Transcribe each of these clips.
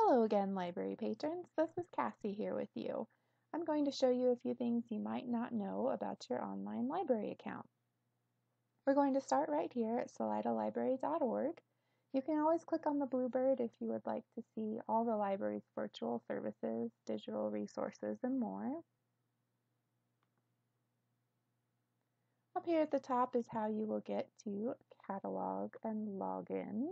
Hello again, library patrons. This is Cassie here with you. I'm going to show you a few things you might not know about your online library account. We're going to start right here at salidalibrary.org. You can always click on the bluebird if you would like to see all the library's virtual services, digital resources, and more. Up here at the top is how you will get to catalog and login.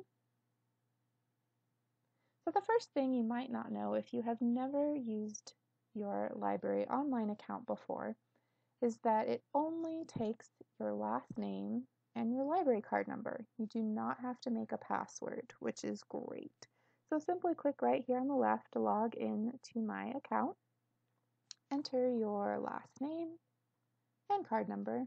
So the first thing you might not know if you have never used your library online account before is that it only takes your last name and your library card number. You do not have to make a password, which is great. So simply click right here on the left to log in to my account. Enter your last name and card number.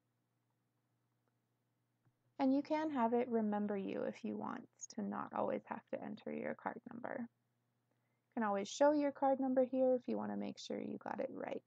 And you can have it remember you if you want to not always have to enter your card number. You can always show your card number here if you want to make sure you got it right.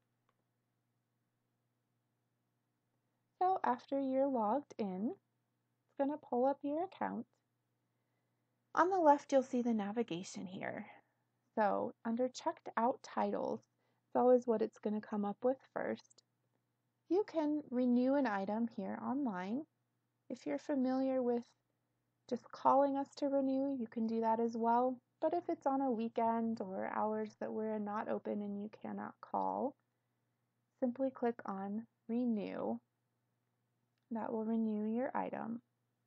So after you're logged in, it's going to pull up your account. On the left, you'll see the navigation here. So under checked out titles, it's always what it's going to come up with first. You can renew an item here online. If you're familiar with just calling us to renew, you can do that as well. But if it's on a weekend or hours that we're not open and you cannot call, simply click on renew. That will renew your item.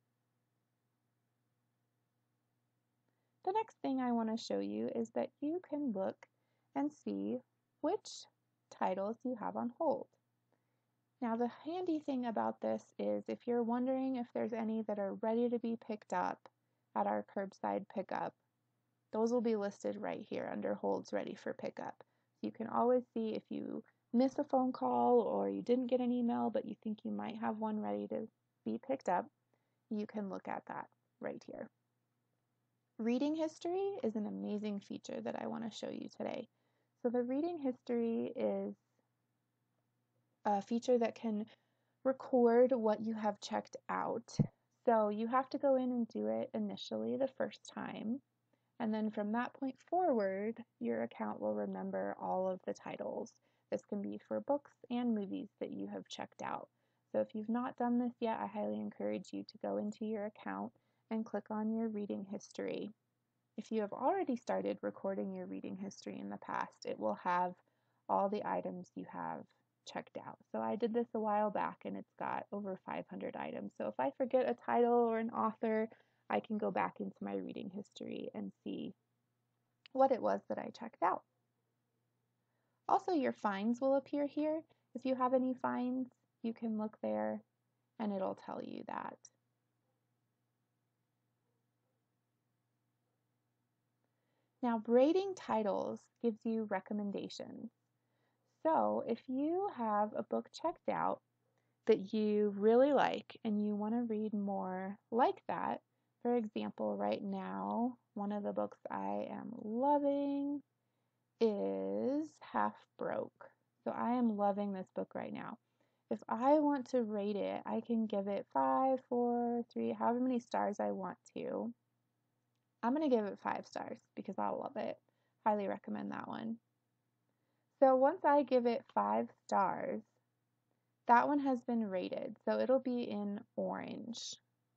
The next thing I want to show you is that you can look and see which titles you have on hold. Now the handy thing about this is if you're wondering if there's any that are ready to be picked up at our curbside pickup, those will be listed right here under holds ready for pickup. You can always see if you miss a phone call or you didn't get an email but you think you might have one ready to be picked up, you can look at that right here. Reading history is an amazing feature that I want to show you today. So the reading history is a feature that can record what you have checked out. So you have to go in and do it initially the first time. And then from that point forward, your account will remember all of the titles. This can be for books and movies that you have checked out. So if you've not done this yet, I highly encourage you to go into your account and click on your reading history. If you have already started recording your reading history in the past, it will have all the items you have checked out. So I did this a while back and it's got over 500 items. So if I forget a title or an author, I can go back into my reading history and see what it was that I checked out. Also, your fines will appear here. If you have any fines, you can look there and it'll tell you that. Now, rating titles gives you recommendations. So if you have a book checked out that you really like and you want to read more like that, for example, right now, one of the books I am loving is Half Broke. So I am loving this book right now. If I want to rate it, I can give it 5, 4, 3, however many stars I want to. I'm going to give it 5 stars because I love it. Highly recommend that one. So once I give it 5 stars, that one has been rated. So it'll be in orange.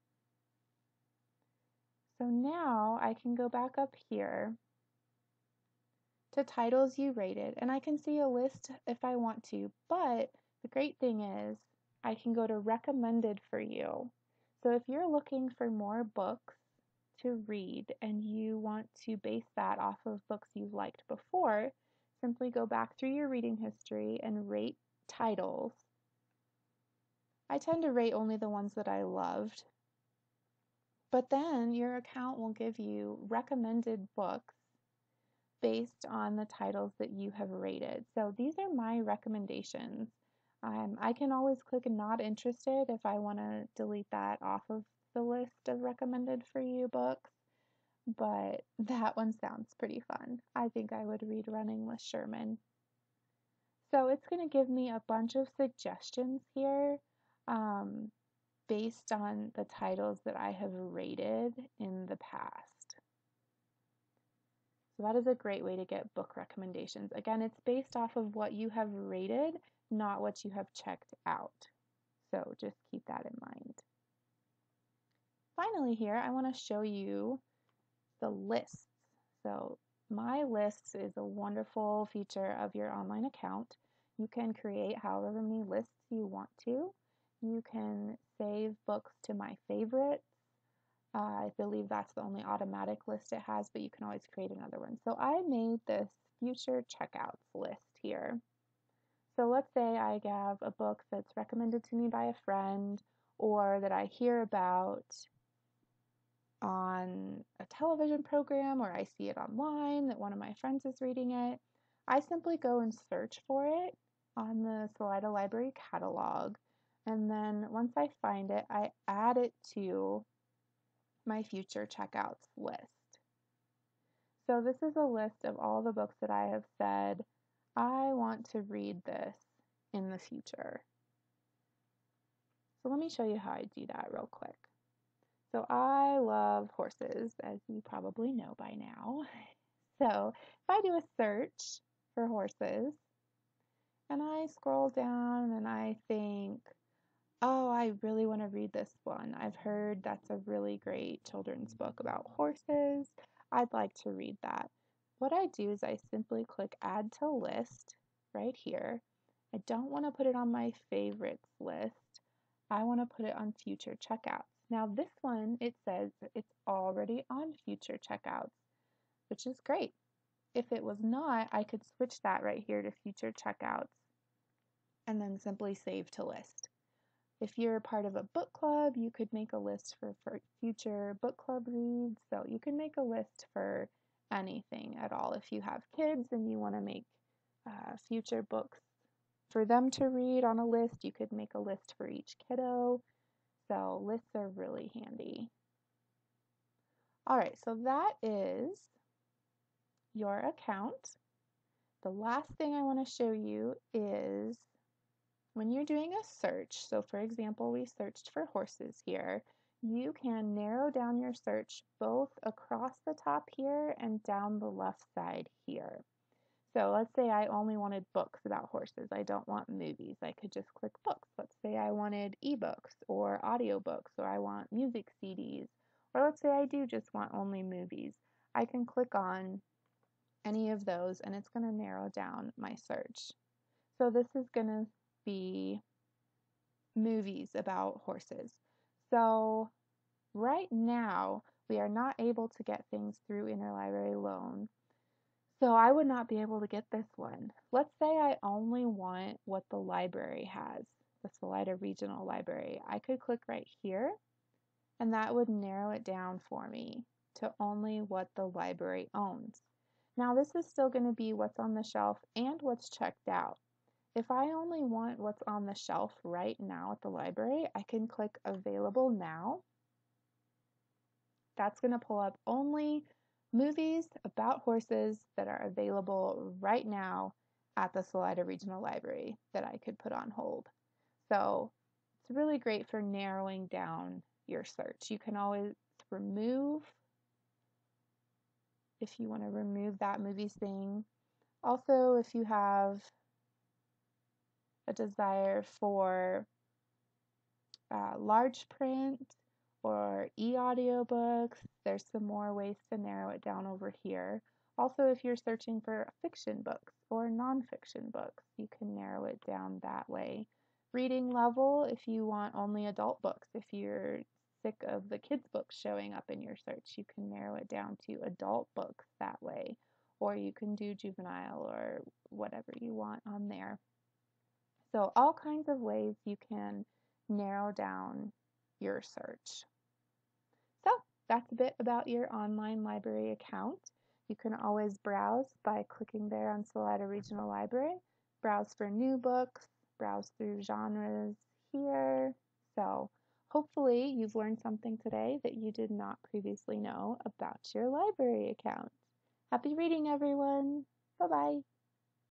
So now I can go back up here to titles you rated and I can see a list if I want to, but the great thing is I can go to recommended for you. So if you're looking for more books to read and you want to base that off of books you've liked before, simply go back through your reading history and rate titles. I tend to rate only the ones that I loved, but then your account will give you recommended books based on the titles that you have rated. So these are my recommendations. I can always click not interested if I want to delete that off of the list of recommended for you books, but that one sounds pretty fun. I think I would read Running with Sherman. So it's going to give me a bunch of suggestions here based on the titles that I have rated in the past. So that is a great way to get book recommendations. Again, it's based off of what you have rated, not what you have checked out. So just keep that in mind. Finally here, I want to show you the lists. So My Lists is a wonderful feature of your online account. You can create however many lists you want to. You can save books to My Favorites. I believe that's the only automatic list it has, but you can always create another one. So I made this future checkouts list here. So let's say I have a book that's recommended to me by a friend or that I hear about on a television program or I see it online that one of my friends is reading it. I simply go and search for it on the Salida Library catalog. And then once I find it, I add it to my future checkouts list. So this is a list of all the books that I have said, I want to read this in the future. So let me show you how I do that real quick. So I love horses, as you probably know by now. So if I do a search for horses and I scroll down and I think, oh, I really want to read this one. I've heard that's a really great children's book about horses. I'd like to read that. What I do is I simply click Add to List right here. I don't want to put it on my favorites list. I want to put it on future checkouts. Now this one, it says it's already on future checkouts, which is great. If it was not, I could switch that right here to future checkouts and then simply save to list. If you're part of a book club, you could make a list for future book club reads. So you can make a list for anything at all. If you have kids and you want to make future books for them to read on a list, you could make a list for each kiddo. So lists are really handy. All right, so that is your account. The last thing I want to show you is when you're doing a search, so for example, we searched for horses here, you can narrow down your search both across the top here and down the left side here. So let's say I only wanted books about horses. I don't want movies. I could just click books. Let's say I wanted ebooks or audiobooks, or I want music CDs, or let's say I do just want only movies. I can click on any of those and it's going to narrow down my search. So this is going to be movies about horses. So right now we are not able to get things through interlibrary loan. So I would not be able to get this one. Let's say I only want what the library has, the Salida Regional Library. I could click right here and that would narrow it down for me to only what the library owns. Now this is still going to be what's on the shelf and what's checked out. If I only want what's on the shelf right now at the library, I can click Available Now. That's going to pull up only movies about horses that are available right now at the Salida Regional Library that I could put on hold. So it's really great for narrowing down your search. You can always remove if you want to remove that movies thing. Also, if you have a desire for large print or e-audiobooks, there's some more ways to narrow it down over here. Also, if you're searching for fiction books or nonfiction books, you can narrow it down that way. Reading level, if you want only adult books, if you're sick of the kids' books showing up in your search, you can narrow it down to adult books that way. Or you can do juvenile or whatever you want on there. So all kinds of ways you can narrow down your search. So that's a bit about your online library account. You can always browse by clicking there on Salida Regional Library, browse for new books, browse through genres here. So hopefully you've learned something today that you did not previously know about your library account. Happy reading, everyone! Bye-bye!